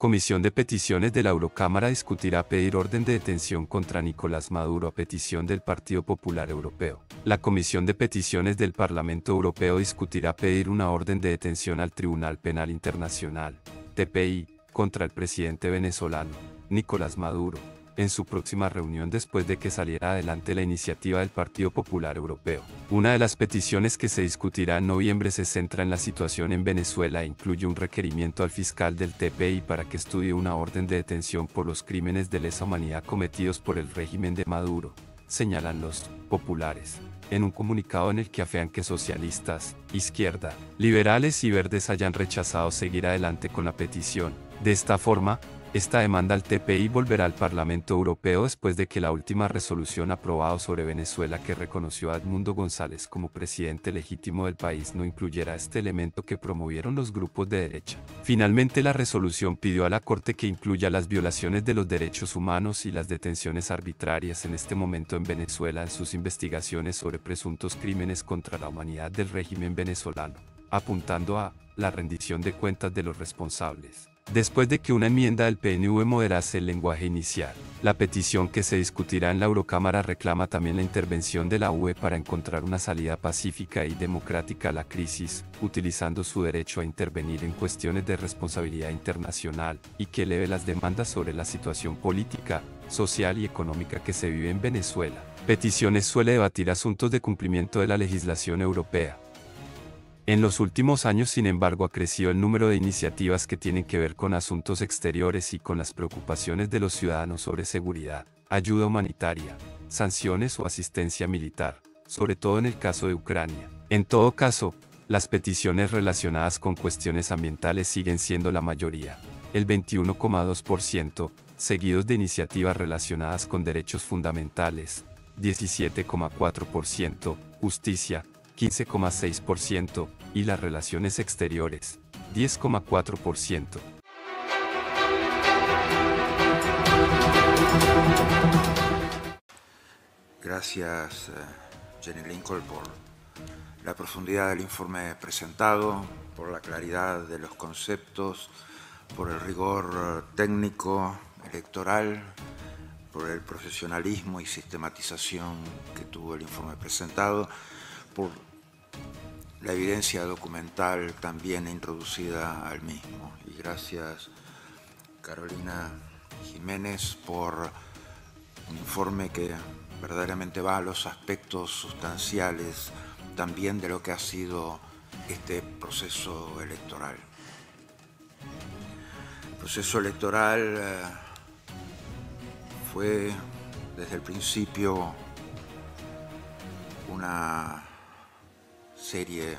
Comisión de Peticiones de la Eurocámara discutirá pedir orden de detención contra Nicolás Maduro a petición del Partido Popular Europeo. La Comisión de Peticiones del Parlamento Europeo discutirá pedir una orden de detención al Tribunal Penal Internacional, TPI, contra el presidente venezolano, Nicolás Maduro, en su próxima reunión después de que saliera adelante la iniciativa del Partido Popular Europeo. Una de las peticiones que se discutirá en noviembre se centra en la situación en Venezuela e incluye un requerimiento al fiscal del TPI para que estudie una orden de detención por los crímenes de lesa humanidad cometidos por el régimen de Maduro, señalan los populares, en un comunicado en el que afean que socialistas, izquierda, liberales y verdes hayan rechazado seguir adelante con la petición. De esta forma, esta demanda al TPI volverá al Parlamento Europeo después de que la última resolución aprobada sobre Venezuela que reconoció a Edmundo González como presidente legítimo del país no incluyera este elemento que promovieron los grupos de derecha. Finalmente, la resolución pidió a la Corte que incluya las violaciones de los derechos humanos y las detenciones arbitrarias en este momento en Venezuela en sus investigaciones sobre presuntos crímenes contra la humanidad del régimen venezolano, apuntando a la rendición de cuentas de los responsables. Después de que una enmienda del PNV moderase el lenguaje inicial, la petición que se discutirá en la Eurocámara reclama también la intervención de la UE para encontrar una salida pacífica y democrática a la crisis, utilizando su derecho a intervenir en cuestiones de responsabilidad internacional, y que eleve las demandas sobre la situación política, social y económica que se vive en Venezuela. Peticiones suele debatir asuntos de cumplimiento de la legislación europea. En los últimos años, sin embargo, ha crecido el número de iniciativas que tienen que ver con asuntos exteriores y con las preocupaciones de los ciudadanos sobre seguridad, ayuda humanitaria, sanciones o asistencia militar, sobre todo en el caso de Ucrania. En todo caso, las peticiones relacionadas con cuestiones ambientales siguen siendo la mayoría, el 21,2%, seguidos de iniciativas relacionadas con derechos fundamentales, 17,4%, justicia, 15,6%, y las relaciones exteriores, 10,4%. Gracias, Jenny Lincoln, por la profundidad del informe presentado, por la claridad de los conceptos, por el rigor técnico, electoral, por el profesionalismo y sistematización que tuvo el informe presentado, por la evidencia documental también introducida al mismo. Y gracias, Carolina Jiménez, por un informe que verdaderamente va a los aspectos sustanciales también de lo que ha sido este proceso electoral. El proceso electoral fue desde el principio una serie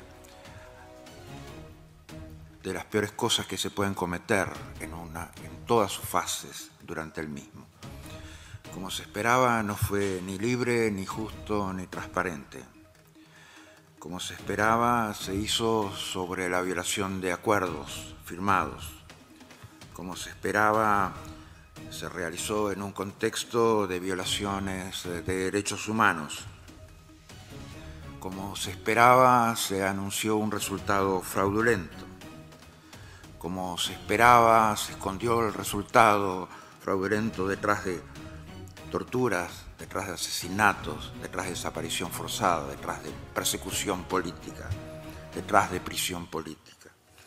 de las peores cosas que se pueden cometer en todas sus fases durante el mismo. Como se esperaba, no fue ni libre, ni justo, ni transparente. Como se esperaba, se hizo sobre la violación de acuerdos firmados. Como se esperaba, se realizó en un contexto de violaciones de derechos humanos. Como se esperaba, se anunció un resultado fraudulento. Como se esperaba, se escondió el resultado fraudulento detrás de torturas, detrás de asesinatos, detrás de desaparición forzada, detrás de persecución política, detrás de prisión política.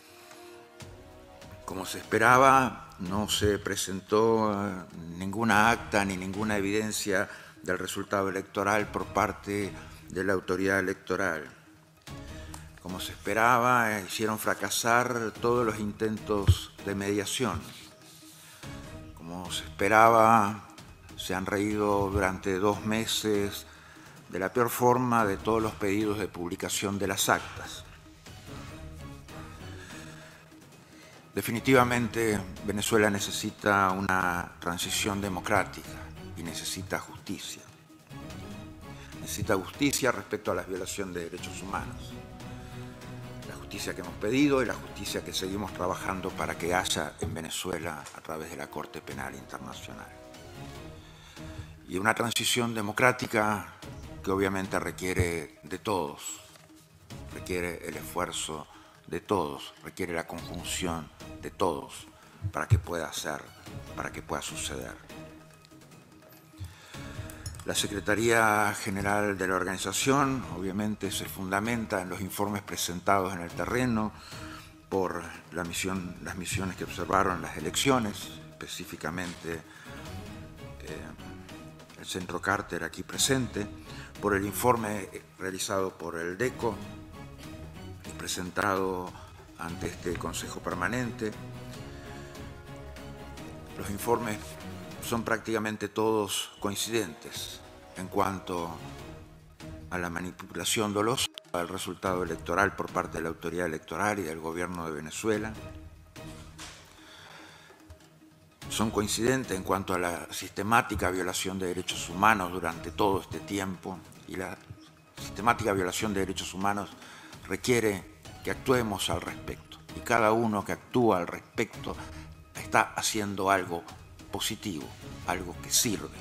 Como se esperaba, no se presentó ninguna acta ni ninguna evidencia del resultado electoral por parte de la autoridad electoral. Como se esperaba, hicieron fracasar todos los intentos de mediación. Como se esperaba, se han reído durante 2 meses de la peor forma de todos los pedidos de publicación de las actas. Definitivamente, Venezuela necesita una transición democrática y necesita justicia. Necesita justicia respecto a la violación de derechos humanos. La justicia que hemos pedido y la justicia que seguimos trabajando para que haya en Venezuela a través de la Corte Penal Internacional. Y una transición democrática que obviamente requiere de todos, requiere el esfuerzo de todos, requiere la conjunción de todos para que pueda ser, para que pueda suceder. La Secretaría General de la organización, obviamente, se fundamenta en los informes presentados en el terreno por las misiones que observaron las elecciones, específicamente el Centro Carter aquí presente, por el informe realizado por el DECO y presentado ante este Consejo Permanente. Los informes son prácticamente todos coincidentes en cuanto a la manipulación dolosa del resultado electoral por parte de la autoridad electoral y del gobierno de Venezuela. Son coincidentes en cuanto a la sistemática violación de derechos humanos durante todo este tiempo, y la sistemática violación de derechos humanos requiere que actuemos al respecto, y cada uno que actúa al respecto está haciendo algo positivo, algo que sirve.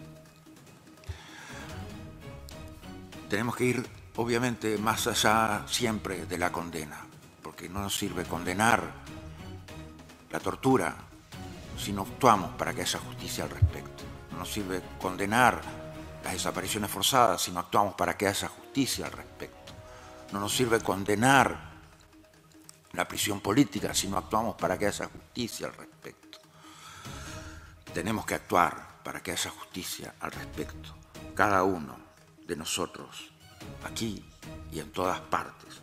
Tenemos que ir, obviamente, más allá siempre de la condena, porque no nos sirve condenar la tortura si no actuamos para que haya justicia al respecto. No nos sirve condenar las desapariciones forzadas si no actuamos para que haya justicia al respecto. No nos sirve condenar la prisión política si no actuamos para que haya justicia al respecto. Tenemos que actuar para que haya justicia al respecto. Cada uno de nosotros, aquí y en todas partes.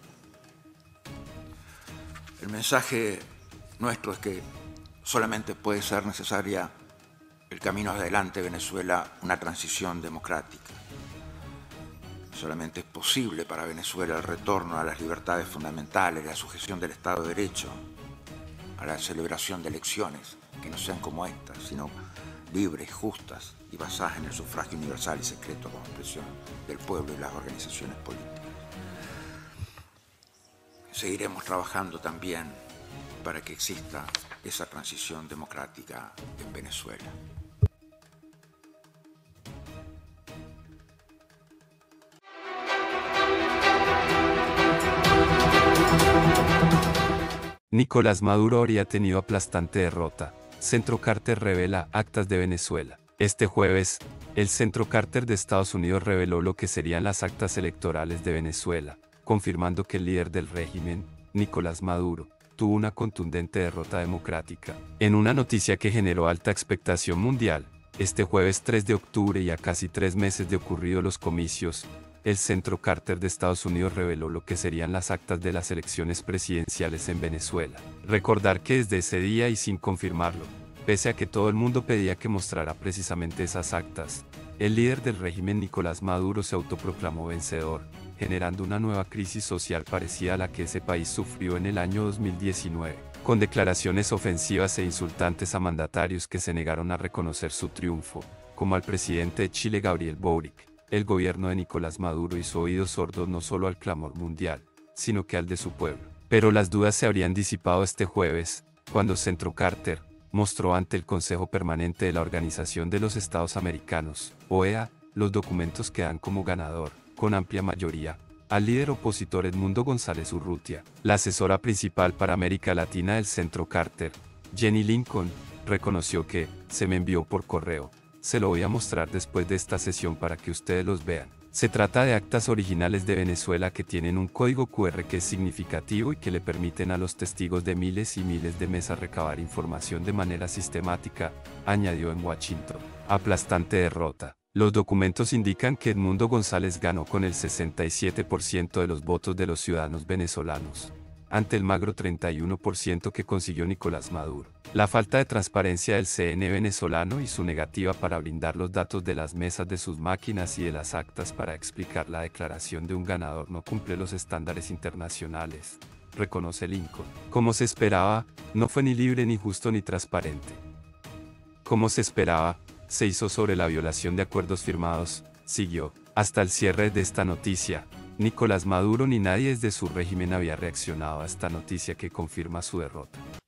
El mensaje nuestro es que solamente puede ser necesaria el camino adelante de Venezuela, una transición democrática. Solamente es posible para Venezuela el retorno a las libertades fundamentales, la sujeción del Estado de Derecho, a la celebración de elecciones que no sean como estas, sino libres, justas y basadas en el sufragio universal y secreto como expresión del pueblo y las organizaciones políticas. Seguiremos trabajando también para que exista esa transición democrática en Venezuela. Nicolás Maduro habría tenido aplastante derrota. Centro Carter revela actas de Venezuela. Este jueves, el Centro Carter de Estados Unidos reveló lo que serían las actas electorales de Venezuela, confirmando que el líder del régimen, Nicolás Maduro, tuvo una contundente derrota democrática. En una noticia que generó alta expectación mundial, este jueves 3 de octubre y a casi 3 meses de ocurridos los comicios, el Centro Carter de Estados Unidos reveló lo que serían las actas de las elecciones presidenciales en Venezuela. Recordar que desde ese día y sin confirmarlo, pese a que todo el mundo pedía que mostrara precisamente esas actas, el líder del régimen Nicolás Maduro se autoproclamó vencedor, generando una nueva crisis social parecida a la que ese país sufrió en el año 2019, con declaraciones ofensivas e insultantes a mandatarios que se negaron a reconocer su triunfo, como al presidente de Chile Gabriel Boric. El gobierno de Nicolás Maduro hizo oídos sordos no solo al clamor mundial, sino que al de su pueblo. Pero las dudas se habrían disipado este jueves, cuando Centro Carter mostró ante el Consejo Permanente de la Organización de los Estados Americanos, OEA, los documentos que dan como ganador, con amplia mayoría, al líder opositor Edmundo González Urrutia. La asesora principal para América Latina del Centro Carter, Jenny Lincoln, reconoció que se me envió por correo. Se lo voy a mostrar después de esta sesión para que ustedes los vean. Se trata de actas originales de Venezuela que tienen un código QR que es significativo y que le permiten a los testigos de miles y miles de mesas recabar información de manera sistemática, añadió en Washington. Aplastante derrota. Los documentos indican que Edmundo González ganó con el 67% de los votos de los ciudadanos venezolanos, ante el magro 31% que consiguió Nicolás Maduro. La falta de transparencia del CN venezolano y su negativa para brindar los datos de las mesas de sus máquinas y de las actas para explicar la declaración de un ganador no cumple los estándares internacionales, reconoce Lincoln. Como se esperaba, no fue ni libre ni justo ni transparente. Como se esperaba, se hizo sobre la violación de acuerdos firmados, siguió. Hasta el cierre de esta noticia, Nicolás Maduro ni nadie desde su régimen había reaccionado a esta noticia que confirma su derrota.